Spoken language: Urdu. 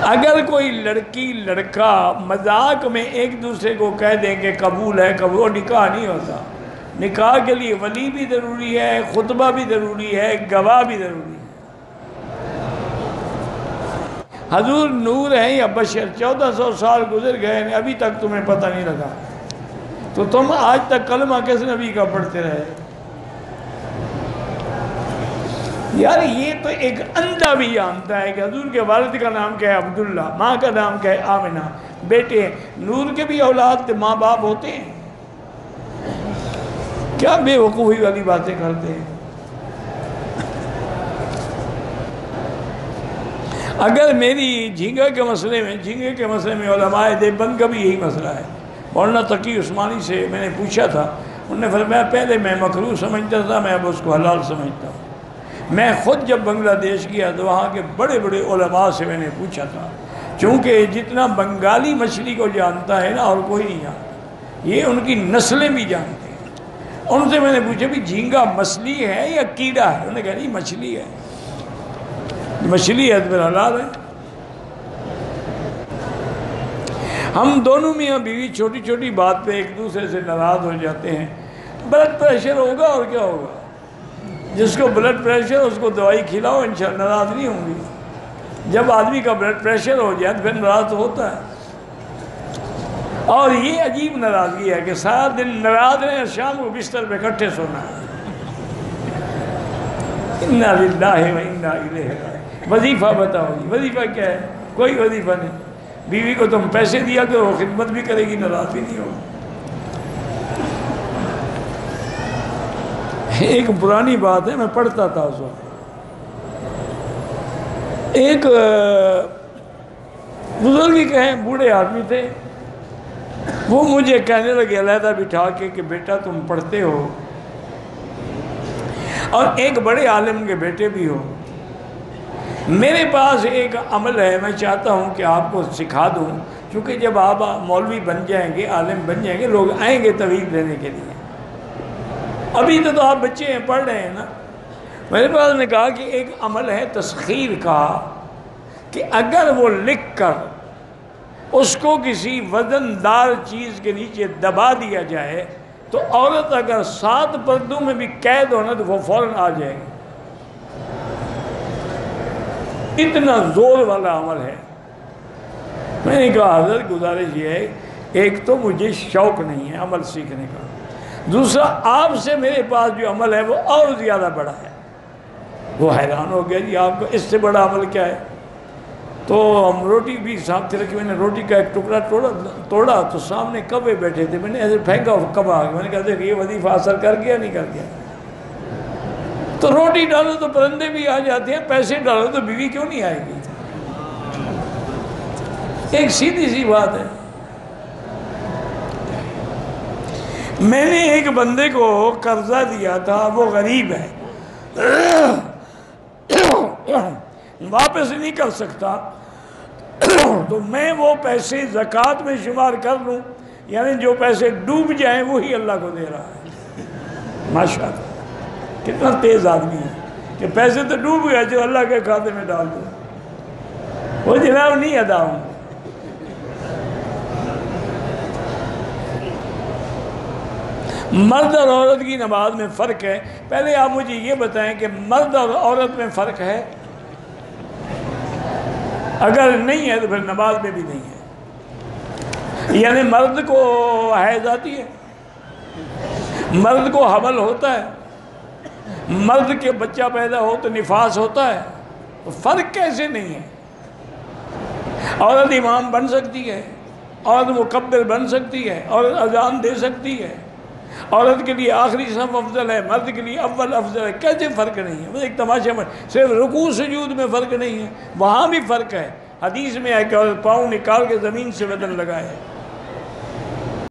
اگر کوئی لڑکی لڑکا مذاق میں ایک دوسرے کو کہہ دیں کہ قبول ہے قبول، نکاح نہیں ہوتا۔ نکاح کے لیے ولی بھی ضروری ہے، خطبہ بھی ضروری ہے، گواہ بھی ضروری ہے۔ حضور نور ہیں یا بشر؟ 1400 سال گزر گئے ہیں، ابھی تک تمہیں پتہ نہیں لگا، تو تم آج تک کلمہ کس نبی کا پڑھتے رہے؟ یار یہ تو ایک اندھا بھی جانتا ہے کہ حضور کے والد کا نام کیا ہے عبداللہ، ماں کا نام کیا ہے آمنہ، بیٹے ہیں۔ نور کے بھی اولاد ماں باپ ہوتے ہیں؟ کیا بے وقوفی والی باتیں کرتے ہیں۔ اگر میری جھینگا کے مسئلے میں علماء دیوبند کا بھی یہی مسئلہ ہے۔ مولانا تقی عثمانی سے میں نے پوچھا تھا، انہوں نے فرمایا پہلے میں مکروہ سمجھتا تھا، میں اب اس کو حلال سمجھتا ہوں۔ میں خود جب بنگلہ دیش گیا تو وہاں کے بڑے بڑے علماء سے میں نے پوچھا تھا، چونکہ جتنا بنگالی مچھلی کو جانتا ہے نا اور کوئی نہیں جانتا، یہ ان کی نسلیں بھی جانتے ہیں۔ ان سے میں نے پوچھا بھی جھینگا مچھلی ہے یا کیڑا ہے؟ انہوں نے کہا نہیں مچھلی ہے، مچھلی ہے تو پھر حلال ہے۔ ہم دونوں میاں بیوی چھوٹی چھوٹی بات پہ ایک دوسرے سے ناراض ہو جاتے ہیں، بلڈ پریشر ہوگا اور کیا ہوگا؟ جس کو بلڈ پریشر اس کو دوائی کھلاؤ، انشاءاللہ ناراض نہیں ہوں گی۔ جب آدمی کا بلڈ پریشر ہو جائے تو پھر ناراض ہوتا ہے۔ اور یہ عجیب ناراضگی ہے کہ سارا دن ناراض رہے اور شام کو بستر پہ اکٹھے سونا ہے۔ انا للہ و انا الیہ راجعون۔ وظیفہ بتاؤ جی، وظیفہ کیا ہے؟ کوئی وظیفہ نہیں۔ بیوی کو تم پیسے دیا کرو، خدمت بھی کرے گی، ناراض بھی نہیں ہوگی۔ ایک پرانی بات ہے، میں پڑھتا تھا اس وقت، ایک بزرگ ہی کہیں بوڑھے آدمی تھے، وہ مجھے کہنے لگے علیحدہ بٹھا کے کہ بیٹا تم پڑھتے ہو اور ایک بڑے عالم کے بیٹے بھی ہو، میرے پاس ایک عمل ہے، میں چاہتا ہوں کہ آپ کو سکھا دوں، کیونکہ جب آپ مولوی بن جائیں گے، عالم بن جائیں گے، لوگ آئیں گے توحید لینے کے لیے۔ ابھی تو آپ بچے ہیں، پڑھ رہے ہیں نا۔ میرے پاس نے کہا کہ ایک عمل ہے تسخیر کا، کہ اگر وہ لکھ کر اس کو کسی وزن دار چیز کے نیچے دبا دیا جائے تو عورت اگر 7 پردوں میں بھی قید ہونا تو وہ فوراً آ جائے گی۔ اتنا زور والا عمل ہے۔ میں نے کہا حضرت گزارش یہ ہے، ایک تو مجھے شوق نہیں ہے عمل سیکھنے کا، دوسرا آپ سے میرے پاس جو عمل ہے وہ اور زیادہ بڑا ہے۔ وہ حیران ہو گیا، جی آپ کو اس سے بڑا عمل کیا ہے؟ تو ہم روٹی بھی سامنے رکھی، میں نے روٹی کا ایک ٹکڑا توڑا تو سامنے کبے بیٹھے تھے، میں نے ایسے پھینکا کبا آ گیا، میں نے کہا دیکھ یہ وظیفہ اثر کر گیا نہیں کر گیا؟ تو روٹی ڈالو تو پرندے بھی آ جاتے ہیں، پیسے ڈالو تو بیوی کیوں نہیں آئے گی؟ ایک سیدھی سی بات ہے۔ میں نے ایک بندے کو قرضہ دیا تھا، وہ غریب ہے، واپس نہیں کر سکتا، تو میں وہ پیسے زکوٰۃ میں شمار کر لوں، یعنی جو پیسے ڈوب جائیں وہی اللہ کو دے رہا ہے۔ ماشاءاللہ کتنا تیز آدمی ہے کہ پیسے تو ڈوب گئے جو اللہ کے کھاتے میں ڈال دو، وہ جناب نہیں ادا ہوں۔ مرد اور عورت کی نماز میں فرق ہے، پہلے آپ مجھے یہ بتائیں کہ مرد اور عورت میں فرق ہے؟ اگر نہیں ہے تو پھر نماز میں بھی نہیں ہے۔ یعنی مرد کو حیض آتی ہے، مرد کو حمل ہوتا ہے، مرد کے بچہ پیدا ہو تو نفاس ہوتا ہے، تو فرق کیسے نہیں ہے؟ عورت امام بن سکتی ہے، عورت مکبر بن سکتی ہے، عورت اذان دے سکتی ہے، عورت کے لیے آخری صف افضل ہے، مرد کے لیے اول افضل ہے، کیسے فرق نہیں ہے؟ بس ایک تماشا میں صرف رکوع سجود میں فرق نہیں ہے، وہاں بھی فرق ہے۔ حدیث میں ہے کہ پاؤں نکال کے زمین سے بدن لگائے۔